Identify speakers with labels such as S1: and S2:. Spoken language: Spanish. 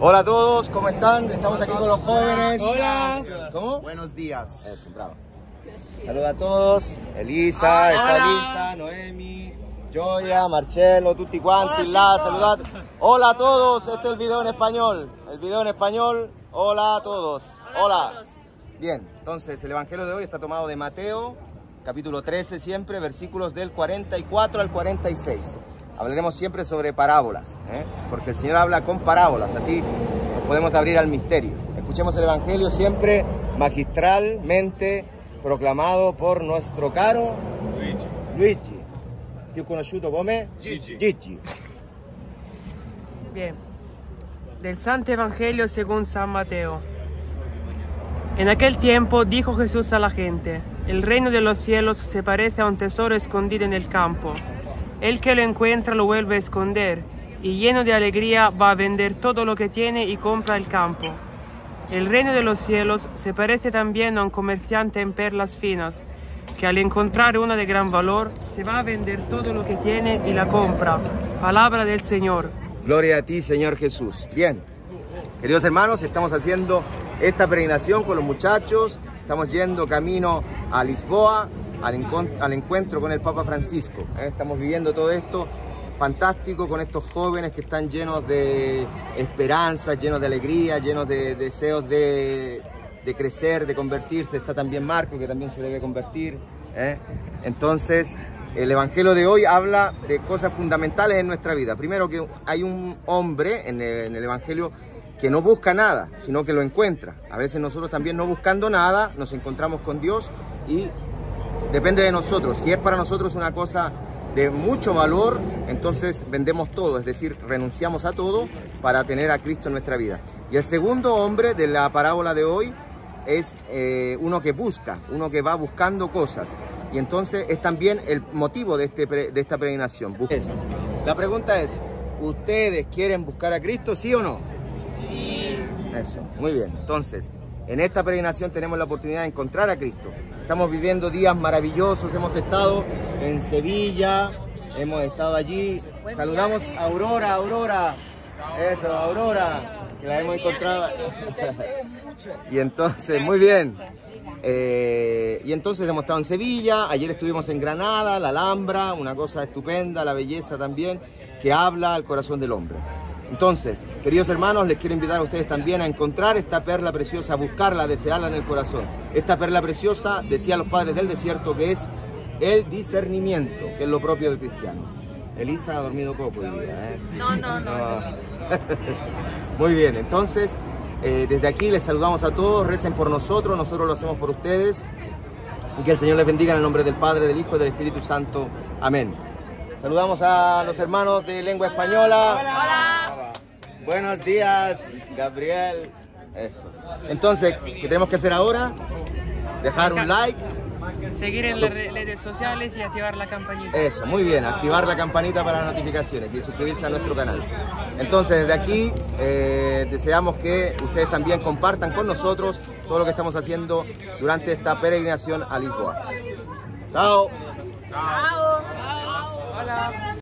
S1: Hola a todos, ¿cómo están? Estamos aquí con los jóvenes.
S2: Hola.
S1: ¿Cómo?
S3: Buenos días.
S1: Eso, bravo. Saludos a todos. Elisa, está Elisa, Noemi, Joya, Marcelo, tutti quanti, la, saludad. Hola a todos, este es el video en español. El video en español, hola a todos. Hola. Bien, entonces el evangelio de hoy está tomado de Mateo, capítulo 13 siempre, versículos del 44 al 46. Hablaremos siempre sobre parábolas, porque el Señor habla con parábolas, así nos podemos abrir al misterio. Escuchemos el evangelio siempre magistralmente proclamado por nuestro caro Luigi, più conosciuto come Gigi.
S2: Bien. Del Santo Evangelio según San Mateo. En aquel tiempo dijo Jesús a la gente: el reino de los cielos se parece a un tesoro escondido en el campo. El que lo encuentra lo vuelve a esconder, y lleno de alegría va a vender todo lo que tiene y compra el campo. El reino de los cielos se parece también a un comerciante en perlas finas, que al encontrar una de gran valor, se va a vender todo lo que tiene y la compra. Palabra del Señor.
S1: Gloria a ti, Señor Jesús. Bien, queridos hermanos, estamos haciendo esta peregrinación con los muchachos. Estamos yendo camino a Lisboa, al encuentro con el Papa Francisco. Estamos viviendo todo esto fantástico con estos jóvenes que están llenos de esperanza, llenos de alegría, llenos de deseos de crecer, de convertirse. Está también Marco, que también se debe convertir. Entonces, el evangelio de hoy habla de cosas fundamentales en nuestra vida. Primero, que hay un hombre en el evangelio que no busca nada, sino que lo encuentra. A veces nosotros también, no buscando nada, nos encontramos con Dios, y depende de nosotros. Si es para nosotros una cosa de mucho valor, entonces vendemos todo, es decir, renunciamos a todo para tener a Cristo en nuestra vida. Y el segundo hombre de la parábola de hoy es uno que busca, uno que va buscando cosas. Y entonces es también el motivo de esta peregrinación. La pregunta es: ¿ustedes quieren buscar a Cristo, sí o no? Sí. Eso, muy bien. Entonces, en esta peregrinación tenemos la oportunidad de encontrar a Cristo. Estamos viviendo días maravillosos, hemos estado en Sevilla, hemos estado allí. Saludamos a Aurora. Eso, Aurora, que la hemos encontrado. Y entonces, muy bien. Y entonces hemos estado en Sevilla, ayer estuvimos en Granada, la Alhambra, una cosa estupenda, la belleza también, que habla al corazón del hombre. Entonces, queridos hermanos, les quiero invitar a ustedes también a encontrar esta perla preciosa, a buscarla, a desearla en el corazón. Esta perla preciosa, decían los padres del desierto, que es el discernimiento, que es lo propio del cristiano. Elisa ha dormido poco hoy día, No. Muy bien, entonces, desde aquí les saludamos a todos, recen por nosotros lo hacemos por ustedes, y que el Señor les bendiga en el nombre del Padre, del Hijo y del Espíritu Santo. Amén. Saludamos a los hermanos de lengua española.
S2: Hola.
S1: Buenos días, Gabriel. Eso. Entonces, ¿qué tenemos que hacer ahora? Dejar un like.
S2: Seguir en las redes sociales y activar la campanita.
S1: Eso, muy bien. Activar la campanita para las notificaciones y suscribirse a nuestro canal. Entonces, desde aquí deseamos que ustedes también compartan con nosotros todo lo que estamos haciendo durante esta peregrinación a Lisboa. Chao.
S2: Hola.